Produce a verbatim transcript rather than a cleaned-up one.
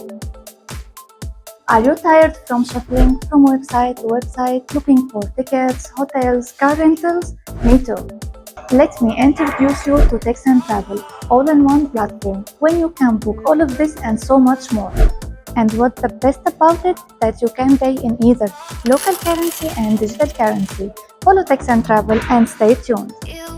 Are you tired from shuffling from website to website looking for tickets, hotels, car rentals? Me too. Let me introduce you to Tex and Travel, all-in-one platform when you can book all of this and so much more. And what's the best about it? That you can pay in either local currency and digital currency. Follow Tex and Travel and stay tuned.